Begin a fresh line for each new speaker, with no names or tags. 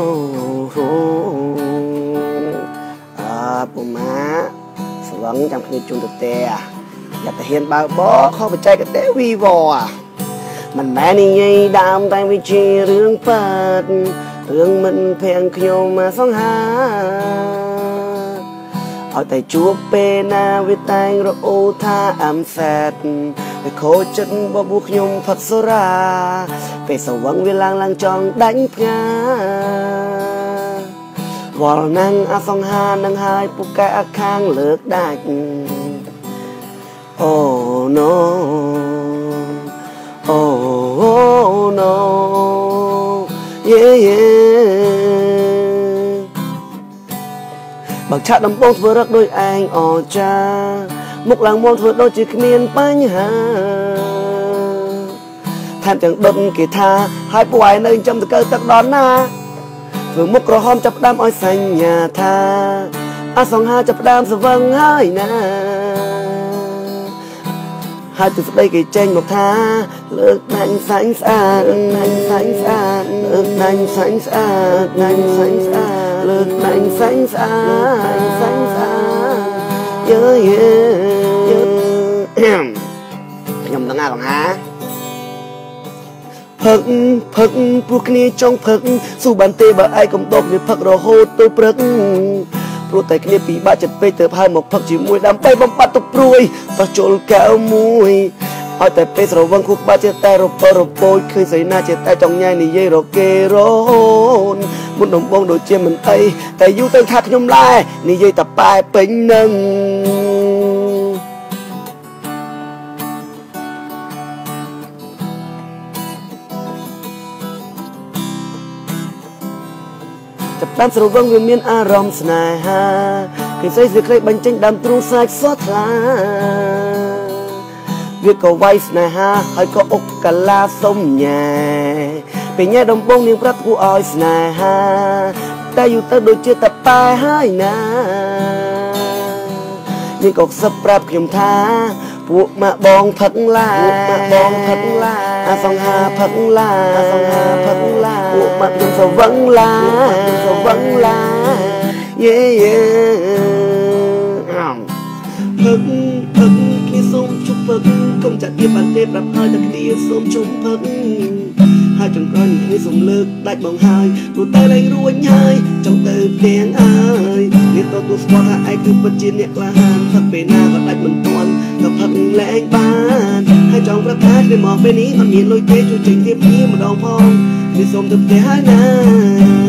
bố má vẫn trong khi chung được tèอยากจะเห็นบ่าวบ่เข้าไปใจกับแต่วีวอมันแม่นี่ยัยดามแต่วิจีเรื่องเปิดเรื่องมันเพียงขยมมาสองหาเอาแต่จูบเปนาวิตายเราโอทาอัมแซดไปโคจันบ่บุขยมพัดสราไปสว่างเวลาลังจองดังพงาวอลนังอาสองหานังหายปุกแกอาคางเลิกได้โอ้ no โอ้ no yeah บางชาติดำบงធ្វើរឹកដោយឯងអចាមុខឡើងមកធ្វើដូចជាគ្មានបញ្ហាថែមទាំងដុតគេថាហើយពួកឯងនៅចាំតកើទឹកដល់ណាធ្វើមុខក្រហមចាប់ផ្ដើមឲ្យសញ្ញាថាអាសង្ហាចាប់ផ្ដើមស្វឹងហើយណាហើយទស្សដីគេចេញមកថាលើកដាច់សាញ់ស្អាតដាច់សាញ់ស្អាតលើកដាច់សាញ់ស្អាតដាច់សាញ់ស្អាតលើកដាច់សាញ់ស្អាតសាញ់ស្អាតយើខ្ញុំដឹងហើយបងហាផឹកពួកគ្នាចង់ផឹកស៊ូបានទេបើឯងកំដប់គ្នាផឹករហូតទៅព្រឹកព្រោះតែគ្នាពីបាក់ចិត្តពេកទៅហើយមកផឹកជាមួយដើម្បីបំបត្តិទុក្ខព្រួយបោះចូលកែវមួយឲ្យតែពេលស្រវឹងខួបបាច់ចិត្តតែរពើរពោចឃើញស្រីណាចិត្តតែចង់ញ៉ៃនិយាយរកគេរហូតមុនដំបងដូចជាមិនអីតែយូរទៅថាខ្ញុំឡែនិយាយតែប៉ែពេញនឹងចាប់តាមស្រវឹងវាមានអារម្មណ៍ស្នេហាឃើញស្រីស្រីក្លេបញ្ចេញដើមទ្រូងសាច់សោះថ្លាវាក៏វាយស្នេហាហើយក៏អុកកាឡាសុំញ៉ែពេលញ៉ែដំបងនាងប្រាប់គួរឲ្យស្នេហាតែយូរទៅដូចជាតប៉ែហើយណានាងក៏ខ្សឹបប្រាប់ខ្ញុំថាពួកម៉ាក់បងផឹកឡាអាសង្ហាផឹកឡាពួកម៉ាក់ខ្ញុំសវឹងឡាយេផឹកគ្នាសូមជុំផឹកកុំចាក់ទៀតបានទេប្រាប់ហើយតែគ្នាសូមជុំផឹកហើយចង្ក្រោយគ្នាសូមលើកដាច់បងហើយព្រោះតែលែងរួចហើយចង់ទៅផ្ទាំងអើយនេះទទួលស្គាល់ថាឯងគឺពិតជាអ្នកក្លាហានផឹកពេលណាក៏ដាច់មិនទាន់ក៏ផឹកលែងបានហើយចង់ប្រាប់ថាពេលមកពេលនេះអត់មានលុយទេជួយចេញទៀតគ្នាម្ដងផងនេះសូមទៅផ្ទះហើយណា